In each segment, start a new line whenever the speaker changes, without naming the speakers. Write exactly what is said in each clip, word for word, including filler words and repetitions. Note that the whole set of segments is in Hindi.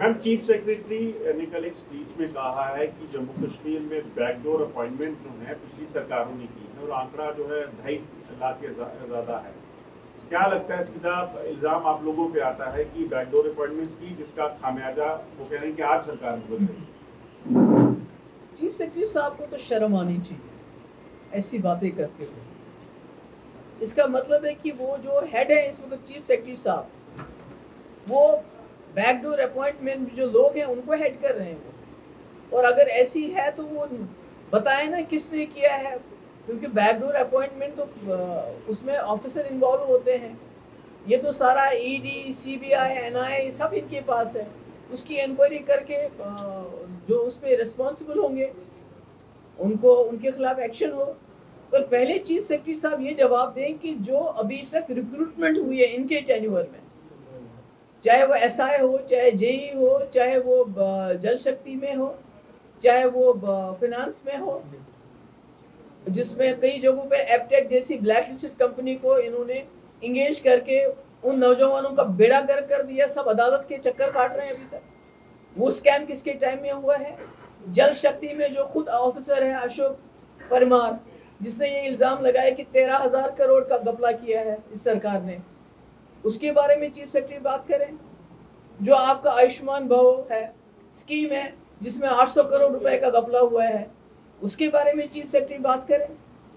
मैम, चीफ सेक्रेटरी ने कल एक स्पीच में कहा है कि जम्मू कश्मीर में बैकडोर अपॉइंटमेंट जो है पिछली सरकारों ने की है और आंकड़ा जो है ढाई लाख के ज़्यादा है। क्या लगता है, सीधा इल्ज़ाम आप लोगों पे आता है कि बैकडोर अपॉइंटमेंट्स की, जिसका खामियाजा वो कह रहे हैं कि आज सरकार भुगत रही है।
चीफ सेक्रेटरी साहब को तो शर्म आनी चाहिए ऐसी बातें करते हुए। इसका मतलब है कि वो जो हेड है इस वक्त चीफ सेक्रेटरी साहब, वो बैकडोर अपॉइंटमेंट जो लोग हैं उनको हेड कर रहे हैं वो। और अगर ऐसी है तो वो बताए ना किसने किया है, क्योंकि बैकडोर अपॉइंटमेंट तो उसमें ऑफिसर इन्वॉल्व होते हैं। ये तो सारा ईडी, सीबीआई, एनआईए सब इनके पास है। उसकी इंक्वायरी करके जो उस पर रिस्पॉन्सिबल होंगे उनको, उनके खिलाफ एक्शन हो। पर पहले चीफ सेक्रेटरी साहब ये जवाब दें कि जो अभी तक रिक्रूटमेंट हुई है इनके टेन्योर में, चाहे वो एसआई हो, चाहे जेई हो, चाहे वो जल शक्ति में हो, चाहे वो फिनांस में हो, जिसमें कई जगहों पे एपटेक जैसी ब्लैक लिस्टेड कंपनी को इन्होंने इंगेज करके उन नौजवानों का बेड़ा गर्क कर दिया। सब अदालत के चक्कर काट रहे हैं अभी तक। वो स्कैम किसके टाइम में हुआ है? जल शक्ति में जो खुद ऑफिसर है अशोक परमार, जिसने ये इल्ज़ाम लगाया कि तेरह हजार करोड़ का घपला किया है इस सरकार ने, उसके बारे में चीफ सेक्रेटरी बात करें। जो आपका आयुष्मान भव है स्कीम है जिसमें आठ सौ करोड़ रुपए का घपला हुआ है, उसके बारे में चीफ सेक्रेटरी बात करें।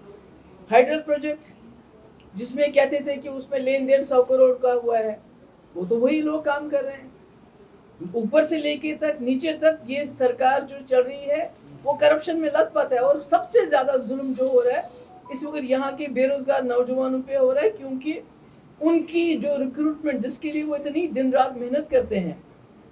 हाइडल प्रोजेक्ट जिसमें कहते थे कि उसमें लेन देन सौ करोड़ का हुआ है, वो तो वही लोग काम कर रहे हैं। ऊपर से लेके तक नीचे तक ये सरकार जो चल रही है वो करप्शन में लथपथ है। और सबसे ज्यादा जुल्म जो हो रहा है इस वक्त यहाँ के बेरोजगार नौजवानों पे हो रहा है, क्योंकि उनकी जो रिक्रूटमेंट जिसके लिए वो इतनी दिन रात मेहनत करते हैं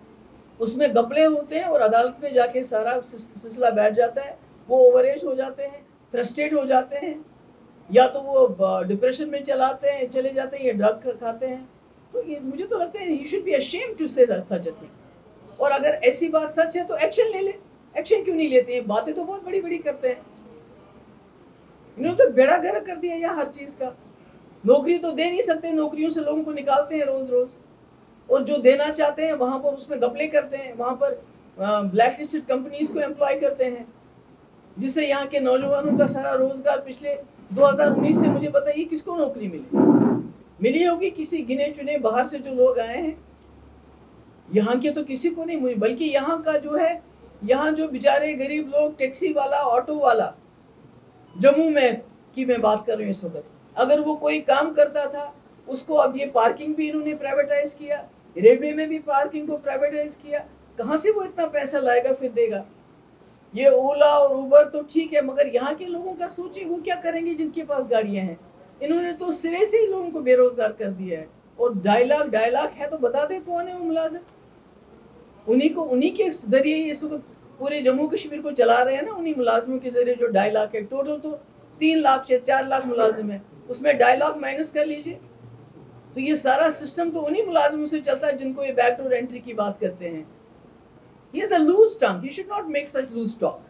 उसमें घपले होते हैं और अदालत में जाके सारा सिलसिला बैठ जाता है। वो ओवर एज हो जाते हैं, फ्रस्ट्रेट हो जाते हैं, या तो वो डिप्रेशन में चलाते हैं चले जाते हैं या ड्रग खाते हैं। तो ये मुझे तो लगता है he should be ashamed to say such a thing. और अगर ऐसी बात सच है तो एक्शन ले ले। एक्शन क्यों नहीं लेते हैं? बातें तो बहुत बड़ी बड़ी करते हैं। इन्होंने तो बेड़ा गर्क कर दिया यार हर चीज का। नौकरी तो दे नहीं सकते, नौकरियों से लोगों को निकालते हैं रोज रोज, और जो देना चाहते हैं वहां पर उसमें घपले करते हैं, वहां पर ब्लैक लिस्टेड कंपनीज को एम्प्लॉय करते हैं, जिससे यहाँ के नौजवानों का सारा रोजगार पिछले दो हज़ार उन्नीस से मुझे बताइए किसको नौकरी मिली? मिली होगी किसी गिने चुने बाहर से जो लोग आए हैं। यहाँ के तो किसी को नहीं मिली। बल्कि यहाँ का जो है, यहाँ जो बेचारे गरीब लोग, टैक्सी वाला, ऑटो वाला, जम्मू में की मैं बात कर रही हूँ इस वक्त, अगर वो कोई काम करता था उसको अब ये पार्किंग भी इन्होंने प्राइवेटाइज किया, रेलवे में भी पार्किंग को प्राइवेटाइज किया। कहाँ से वो इतना पैसा लाएगा फिर देगा? ये ओला और उबर तो ठीक है, मगर यहाँ के लोगों का सोचिए वो क्या करेंगे जिनके पास गाड़ियाँ हैं। इन्होंने तो सिरे से ही लोगों को बेरोजगार कर दिया है। और ढाई लाख ढाई लाख है तो बता दे कौन है वो मुलाजिम। उन्हीं को, उन्हीं के जरिए इस वक्त पूरे जम्मू कश्मीर को चला रहे हैं ना, उन्हीं मुलाजिमों के जरिए जो ढाई लाख है। टोटल तो तीन लाख से चार लाख मुलाजिम है, उसमें ढाई लाख माइनस कर लीजिए। तो ये सारा सिस्टम तो उन्हीं मुलाजिमों से चलता है जिनको ये बैकडोर एंट्री की बात करते हैं। He is a loose tongue. He should not make such loose talk.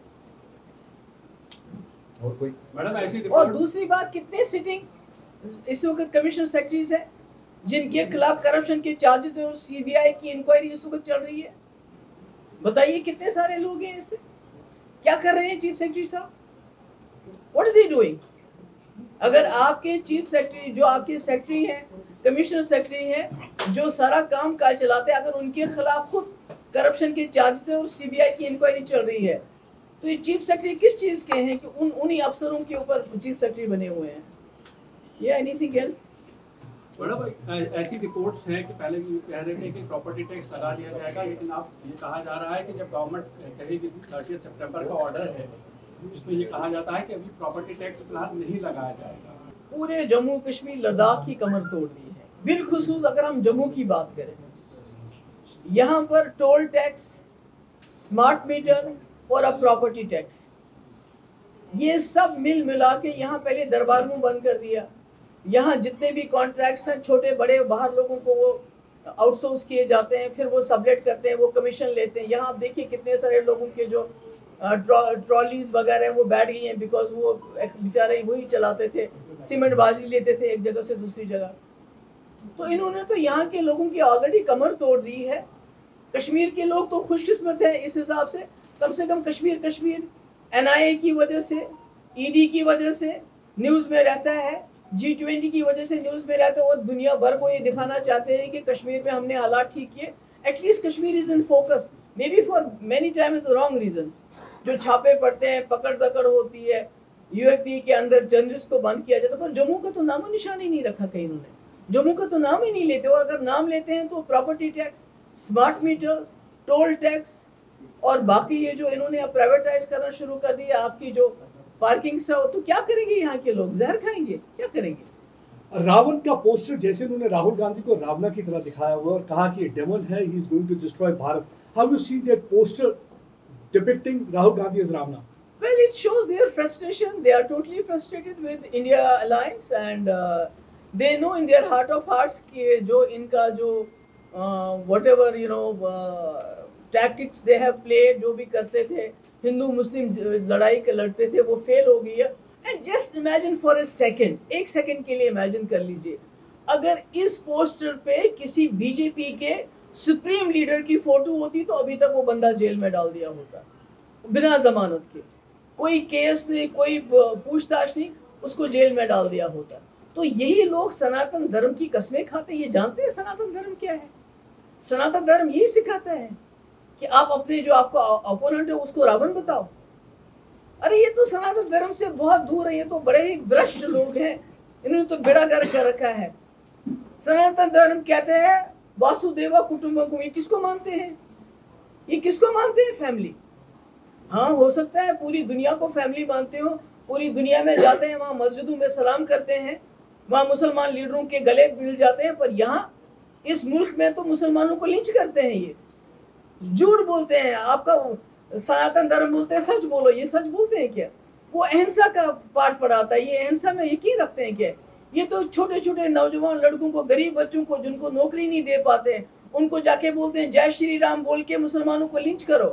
और कोई
मैडम ऐसी
और दूसरी बात, कितने सिटिंग इस वक्त कमिश्नर सेक्रेटरीज है जिनके खिलाफ करप्शन के चार्जेस और सीबीआई की इंक्वायरी इस वक्त चल रही है? बताइए कितने सारे लोग हैं इससे? क्या कर रहे हैं चीफ सेक्रेटरी साहब? What is he doing? अगर आपके चीफ सेक्रेटरी, जो आपके सेक्रेटरी हैं, कमिश्नर सेक्रेटरी हैं, जो सारा काम काज चलाते हैं, अगर उनके खिलाफ खुद करप्शन के चार्जेस और सीबीआई की इंक्वायरी चल रही है, तो ये चीफ सेक्रेटरी किस चीज के हैं कि उन उन्हीं अफसरों के ऊपर चीफ सेक्रेटरी बने हुए हैं? ये एनीथिंग एल्स?
मैडम, ऐसी रिपोर्ट्स हैं कि पहले भी कह रहे थे कि प्रॉपर्टी टैक्स लगा दिया जाएगा, लेकिन अब ये कहा जा रहा है कि जब गवर्नमेंट कहेगी थर्टी सितंबर का ऑर्डर है, इसमें ये कहा जाता है कि अभी प्रॉपर्टी टैक्स फिलहाल नहीं लगाया जाएगा।
पूरे जम्मू कश्मीर लद्दाख की कमर तोड़ दी है। बिलखुसूस अगर हम जम्मू की बात करें, यहाँ पर टोल टैक्स, स्मार्ट मीटर और अब प्रॉपर्टी टैक्स, ये सब मिल मिला के यहाँ पहले दरबार में बंद कर दिया। यहाँ जितने भी कॉन्ट्रैक्ट्स हैं छोटे बड़े, बाहर लोगों को वो आउटसोर्स किए जाते हैं, फिर वो सबलेट करते हैं, वो कमीशन लेते हैं। यहाँ आप देखिए कितने सारे लोगों के जो ट्रॉलीज वगैरह वो बैठ गई हैं, बिकॉज वो बेचारे वही चलाते थे, सीमेंट बाजी लेते थे एक जगह से दूसरी जगह। तो इन्होंने तो यहाँ के लोगों की ऑलरेडी कमर तोड़ दी है। कश्मीर के लोग तो खुशकिस्मत हैं इस हिसाब से, कम से कम Kashmir Kashmir N I A की वजह से, ई डी की वजह से न्यूज़ में रहता है, जी ट्वेंटी की वजह से न्यूज़ में रहता है और दुनिया भर को ये दिखाना चाहते हैं कि कश्मीर में हमने हालात ठीक किए। At least Kashmir is in focus, maybe for many times wrong reasons. जो छापे पड़ते हैं, पकड़ दकड़ होती है, यू ए पी के अंदर जर्नलिस्ट को बंद किया जाता है, पर जम्मू का तो नामो निशान ही नहीं रखा कहीं उन्होंने। जम्मू का तो नाम ही नहीं लेते, और अगर नाम लेते हैं तो property tax, smart meters, toll tax और बाकी ये जो इन्होंने अब प्राइवेटाइज करना शुरू कर दिया, आपकी जो पार्किंग से हो, तो क्या करेंगे यहाँ के लोग? जहर खाएंगे, क्या करेंगे?
रावण का पोस्टर जैसे उन्होंने राहुल गांधी को रावणा की तरह दिखाया हुआ और कहा कि डेमन है, he is going to destroy Bharat. How you see that poster depicting Rahul Gandhi as Ravana?
Well, it shows their frustration. They are totally frustrated with India alliance and uh, they know in their heart of hearts कि जो इनका जो uh, whatever you know uh, tactics they have played, जो भी करते थे, हिंदू मुस्लिम लड़ाई के लड़ते थे, वो फेल हो गई है। And just imagine for a second, एक सेकेंड के लिए इमेजिन कर लीजिए, अगर इस पोस्टर पे किसी बीजेपी के सुप्रीम लीडर की फोटो होती तो अभी तक वो बंदा जेल में डाल दिया होता बिना जमानत के, कोई केस नहीं, कोई पूछताछ नहीं, उसको जेल में डाल दिया होता। तो यही लोग सनातन धर्म की कस्में खाते हैं। ये जानते हैं सनातन धर्म क्या है? सनातन धर्म यही सिखाता है कि आप अपने जो आपका अपोनेंट है उसको रावण बताओ। अरे ये तो सनातन धर्म से बहुत दूर है, ये तो बड़े ही भ्रष्ट लोग हैं, इन्होंने तो बेड़ा गर्क कर रखा है। सनातन धर्म कहते हैं वासुदेवा कुटुंबकम, ये किसको मानते हैं? ये किसको मानते हैं? फैमिली। हाँ, हो सकता है पूरी दुनिया को फैमिली मानते हो, पूरी दुनिया में जाते हैं, वहाँ मस्जिदों में सलाम करते हैं, वहाँ मुसलमान लीडरों के गले मिल जाते हैं, पर यहाँ इस मुल्क में तो मुसलमानों को लिंच करते हैं। ये झूठ बोलते हैं, आपका सनातन धर्म बोलते हैं सच बोलो, ये सच बोलते हैं क्या? वो अहिंसा का पाठ पढ़ाता है, ये अहिंसा में यकीन रखते हैं क्या? ये तो छोटे छोटे नौजवान लड़कों को, गरीब बच्चों को जिनको नौकरी नहीं दे पाते हैं, उनको जाके बोलते हैं जय श्री राम बोल के मुसलमानों को लिंच करो,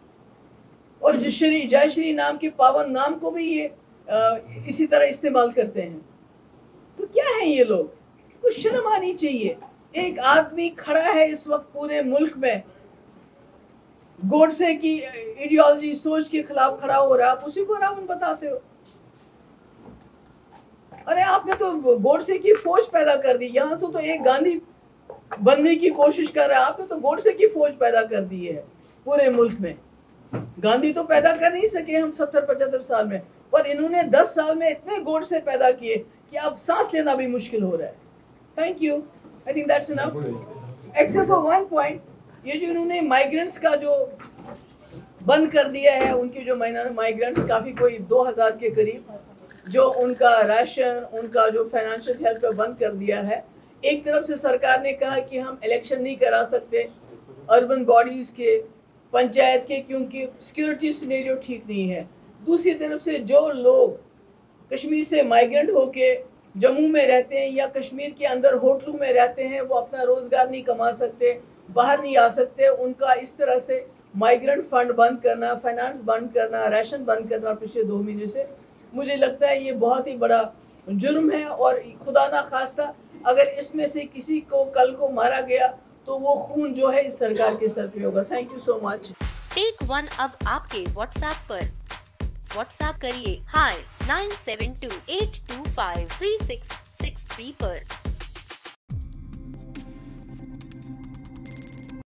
और जिस श्री जय श्री नाम के पावन नाम को भी ये आ, इसी तरह इस्तेमाल करते हैं। तो क्या है ये लोग? कुछ शर्म आनी चाहिए। एक आदमी खड़ा है इस वक्त पूरे मुल्क में, गोडसे की आइडियोलॉजी सोच के खिलाफ खड़ा हो रहा है, आप उसी को रावण बताते हो। अरे आपने तो गोडसे की फौज पैदा कर दी, यहाँ से तो एक गांधी बनने की कोशिश कर रहा है, आपने तो गोडसे की फौज पैदा कर दी है पूरे मुल्क में। गांधी तो पैदा कर नहीं सके हम सत्तर पचहत्तर साल में, पर इन्होंने दस साल में इतने गोडसे पैदा किए कि अब सांस लेना भी मुश्किल हो रहा है। Thank you, I think that's enough except for one point. ये जो इन्होंने माइग्रेंट्स का जो बंद कर दिया है, उनके जो माइग्रेंट्स काफ़ी कोई दो हज़ार के करीब, जो उनका राशन, उनका जो फाइनेंशियल हेल्प बंद कर दिया है। एक तरफ से सरकार ने कहा कि हम इलेक्शन नहीं करा सकते अर्बन बॉडीज़ के, पंचायत के, क्योंकि सिक्योरिटी सिनेरियो ठीक नहीं है। दूसरी तरफ से जो लोग कश्मीर से माइग्रेंट होके जम्मू में रहते हैं या कश्मीर के अंदर होटलों में रहते हैं, वो अपना रोज़गार नहीं कमा सकते, बाहर नहीं आ सकते, उनका इस तरह से माइग्रेंट फंड बंद करना, फाइनेंस बंद करना, राशन बंद करना पिछले दो महीने से, मुझे लगता है ये बहुत ही बड़ा जुर्म है। और खुदा ना खास्ता अगर इसमें से किसी को कल को मारा गया तो वो खून जो है इस सरकार के सर पे होगा। Thank you so much.
Take one अब आपके व्हाट्सएप पर। व्हाट्सएप करिए hi nine seven two eight two five three six six three पर।